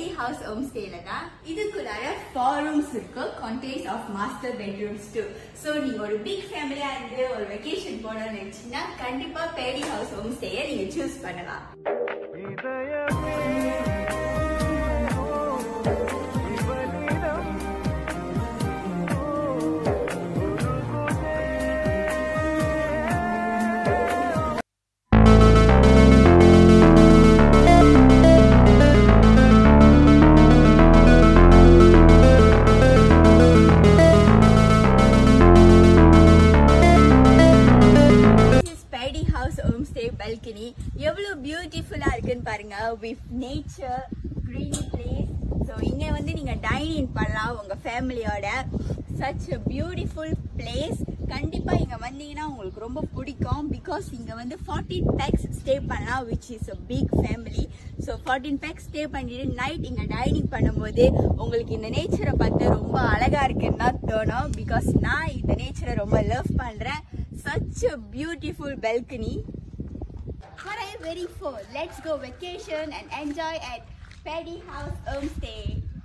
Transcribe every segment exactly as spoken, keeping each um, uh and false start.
Paddy House Homestay la da idukkulla four rooms irukku, contains of master bedrooms too. So neenga oru big family ah irundhu or vacation pona nenachina kandipa Paddy House Homestay ah neenga choose pannalam. Balcony எவ்வளவு பியூட்டிஃபுல்லா இருக்குன்னு பாருங்க, with nature, green place. So இங்க வந்து நீங்க time இன் பண்ணலாம் உங்க ஃபேமிலியோட. such a beautiful place. கண்டிப்பா இங்க வந்தீங்கன்னா உங்களுக்கு ரொம்ப பிடிக்கும், because இங்க வந்து fourteen packs stay பண்ணலாம், which is a big family. So fourteen packs stay பண்ணிட்டு நைட் இங்க டைனிங் பண்ணும்போது உங்களுக்கு இந்த நேச்சரை பார்த்து ரொம்ப அழகா இருக்குன்னு தான் தோணும், because நான் இந்த நேச்சரை ரொம்ப லவ் பண்றேன். such a beautiful balcony. What are you waiting for? Let's go vacation and enjoy at Paddy House Homestay.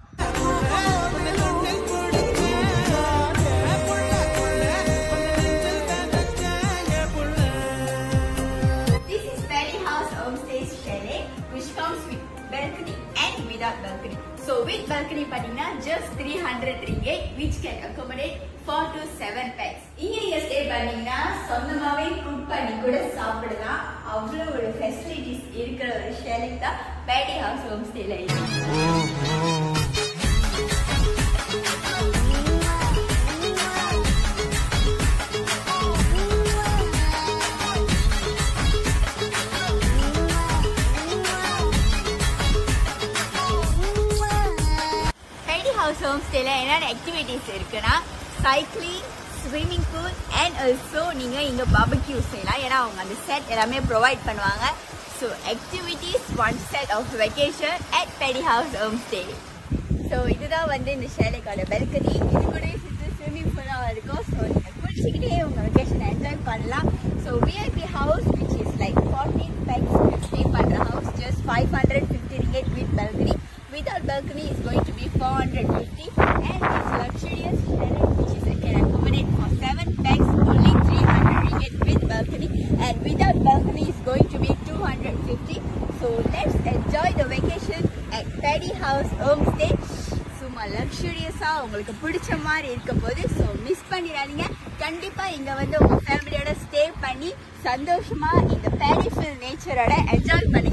This is Paddy House Homestay's chalet, which comes with balcony and without balcony. So with balcony padina just three hundred ringgit, which can accommodate four to seven packs. இங்க நீங்க stay பண்ணீங்கன்னா சொந்தமாவே cook பண்ணி கூட சாப்பிடலாம். அவ்வளவு ஒரு facilities இருக்கிற ஒரு ஷெலே தான் Paddy House Homestayல இருக்கு. Paddy House Homestayல என்னென்ன ஆக்டிவிட்டிஸ் இருக்குன்னா cycling, swimming pool and also நீங்க இங்க barbecue செய்யலாம். ஏன்னா அவங்க அந்த செட் எல்லாமே ப்ரொவைட் பண்ணுவாங்க. So activities, one set of vacation at Paddy House Homestay. So இதுதான் வந்து இந்த ஷேலேக்கோட balcony. இது கூட சுத்தி ஸ்விம்மிங் பூலும் இருக்கும். ஸோ நீங்க குளிச்சுக்கிட்டே உங்க வெக்கேஷனை என்ஜாய் பண்ணலாம். So V I P house, which is like fourteen packs stay பண்ற house, just five hundred fifty ringgit with balcony. Without balcony is going to be four hundred fifty, and this luxurious chalet, which is can accommodate for seven packs, only three hundred ringgit with balcony, and without balcony is going to be two hundred fifty. So let's enjoy the vacation at Paddy House Homestay. சும்மா லக்ஸூரியஸா உங்களுக்கு பிடிச்ச மாதிரி இருக்க போது. So miss பண்ணிடாதீங்க. கண்டிப்பா இங்க வந்து உங்க ஃபேமிலியோட ஸ்டே பண்ணி சந்தோஷமா இந்த பேடிஃபுல் நேச்சரோட என்ஜாய் பண்ணி